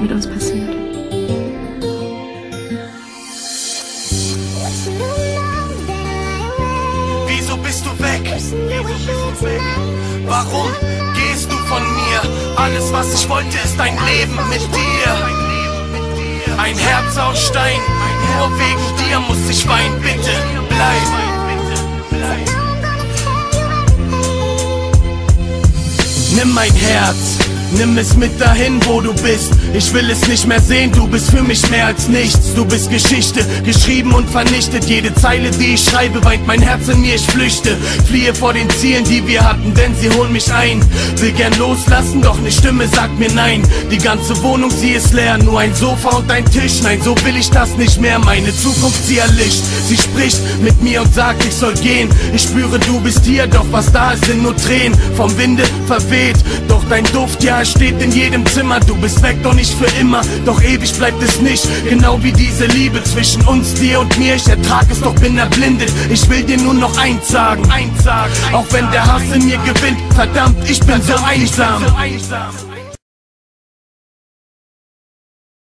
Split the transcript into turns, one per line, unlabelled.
mit uns passiert.
Wieso bist du weg? Warum gehst du von mir? Alles, was ich wollte, ist ein Leben mit dir. Ein Herz aus Stein, nur wegen dir muss ich weinen. Bitte bleib. Nimm mein Herz, nimm es mit dahin, wo du bist. Ich will es nicht mehr sehen, du bist für mich mehr als nichts. Du bist Geschichte, geschrieben und vernichtet. Jede Zeile, die ich schreibe, weint mein Herz in mir, ich flüchte. Fliehe vor den Zielen, die wir hatten, denn sie holen mich ein. Will gern loslassen, doch ne Stimme sagt mir nein. Die ganze Wohnung, sie ist leer, nur ein Sofa und ein Tisch. Nein, so will ich das nicht mehr, meine Zukunft, sie erlischt. Sie spricht mit mir und sagt, ich soll gehen. Ich spüre, du bist hier, doch was da ist, sind nur Tränen. Vom Winde verweht, doch dein Duft, ja, es steht in jedem Zimmer. Du bist weg, doch nicht für immer, doch ewig bleibt es nicht. Genau wie diese Liebe zwischen uns, dir und mir. Ich ertrag es, doch bin erblindet. Ich will dir nur noch eins sagen, auch wenn der Hass in mir gewinnt. Verdammt, ich bin so einsam.